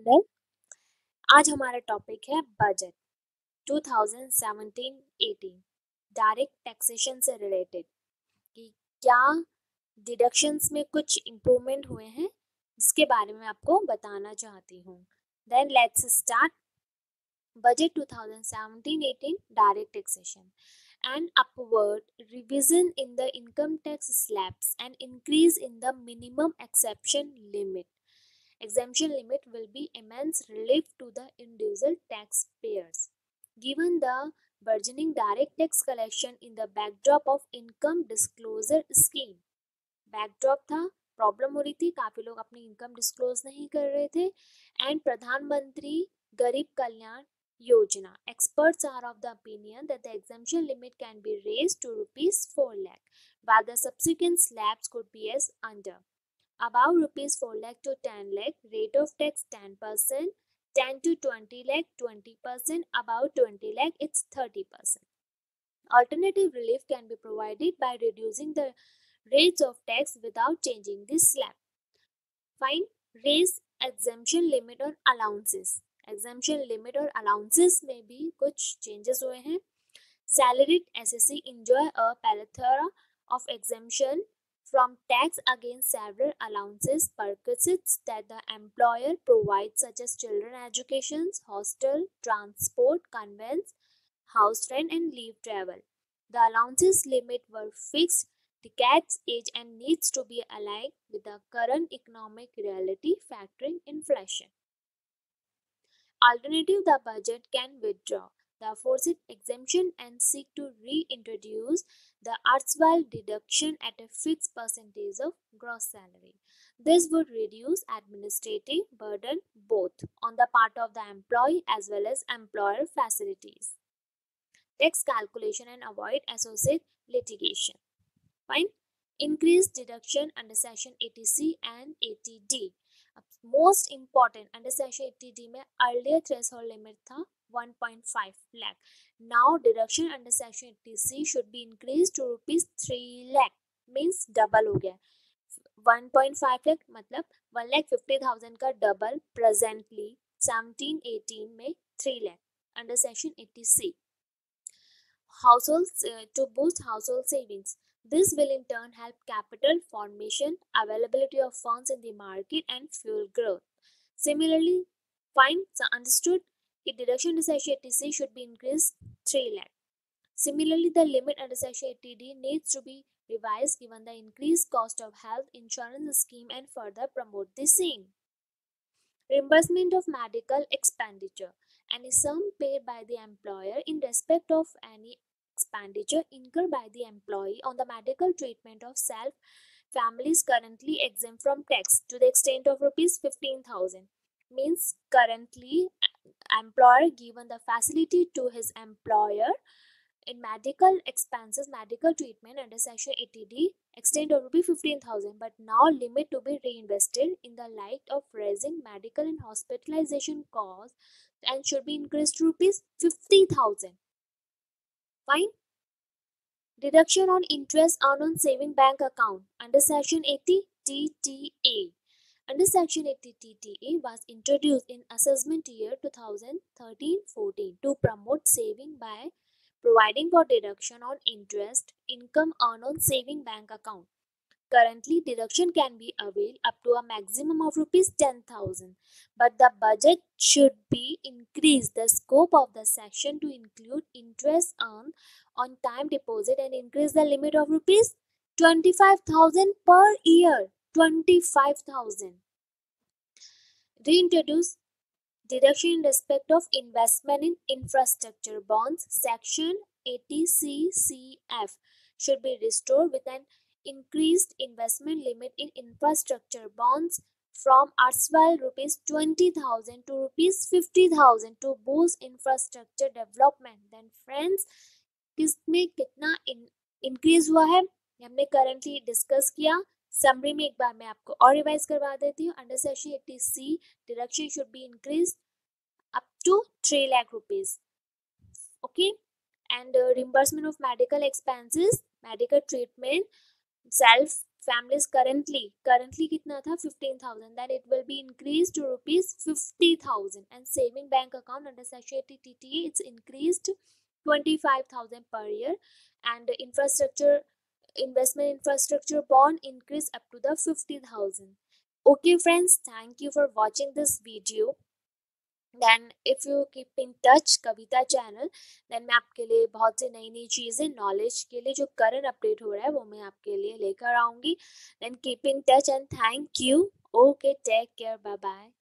मंडल। आज हमारा टॉपिक है बजट 2017-18 डायरेक्ट टैक्सेशन से रिलेटेड कि क्या डिडक्शंस में कुछ इम्प्रूवमेंट हुए हैं जिसके बारे में आपको बताना चाहती हूँ। Then let's start budget 2017-18 direct taxation. An upward revision in the income tax slabs and increase in the minimum exemption limit will be immense relief to the individual taxpayers. Given the burgeoning direct tax collection in the backdrop of income disclosure scheme. Backdrop था, problem हो रही थी, काफी लोग अपनी income disclose नहीं कर रहे थे. एंड प्रधानमंत्री गरीब Kalyan Yojana. Experts are of the opinion that the exemption limit can be raised to rupees 4 lakh, while the subsequent slabs could be as under. Above rupees 4 lakh to 10 lakh, rate of tax 10%, 10 to 20 lakh 20%, above 20 lakh it's 30%. Alternative relief can be provided by reducing the rates of tax without changing the slab. Fine. Raise exemption limit और allowances. Exemption limit और allowances में भी कुछ changes हुए हैं. Salaried SSC enjoy a plethora of exemption from tax against several allowances perquisites that the employer provides, such as children education, hostel, transport, conveyance, house rent and leave travel. The allowances limit were fixed decades age and needs to be aligned with the current economic reality factoring inflation. Alternative, the budget can withdraw the aforesaid exemption and seek to reintroduce the erstwhile deduction at a fixed percentage of gross salary. This would reduce administrative burden both on the part of the employee as well as employer facilities tax calculation and avoid associated litigation. Fine. Increased deduction under section 80C and 80D. Most important, under section 80D में earlier threshold limit था 1.5 lakh. Now deduction under section 80C should be increased to rupees 3 lakh. Means double हो गया. 1.5 lakh मतलब 1,50,000 का double presently 17-18 में 3 lakh under section 80C. Households to boost household savings. This will in turn help capital formation, availability of funds in the market and fuel growth. Similarly, fine, so understood that deduction under section 80C should be increased 3 lakh. Similarly, the limit under section 80D needs to be revised given the increased cost of health insurance scheme and further promote the same. Reimbursement of medical expenditure. Any sum paid by the employer in respect of any expenditure incurred by the employee on the medical treatment of self families currently exempt from tax to the extent of rupees 15,000. Means currently employer given the facility to his employer in medical expenses, medical treatment under section 80D extent of rupees 15,000, but now limit to be reinvested in the light of raising medical and hospitalization costs and should be increased to rupees 50,000. Fine. Deduction on interest earned on saving bank account under section 80 TTA. Under section 80 TTA was introduced in assessment year 2013-14 to promote saving by providing for deduction on interest income earned on saving bank account. Currently, deduction can be availed up to a maximum of rupees 10,000, but the budget should be increased the scope of the section to include interest earned on time deposit and increase the limit of rupees 25,000 per year. 25,000. Reintroduce deduction in respect of investment in infrastructure bonds. Section 80CCF should be restored with an increased investment limit in infrastructure bonds from erstwhile rupees 20,000 to rupees 50,000 to boost infrastructure development. Then friends, किसमें कितना increase हुआ है हमने currently discuss किया. Summary में एक बार मैं आपको और रिवाइज करवा देती हूँ. Under section 80C deduction should be increase up to 3 lakh rupees. Okay. And reimbursement of medical expenses, medical treatment, self families currently कितना था 15,000, then it will be increased to rupees 50,000, and saving bank account under section 80 TTA it's increased 25,000 per year, and investment infrastructure bond increase up to the 50,000. Okay friends, thank you for watching this video. Then if you keep in touch Kavita channel, then मैं आपके लिए बहुत सी नई नई चीज़ें knowledge के लिए जो करंट अपडेट हो रहा है वो मैं आपके लिए लेकर आऊँगी. Then keep in touch and thank you. Okay, take care, bye bye.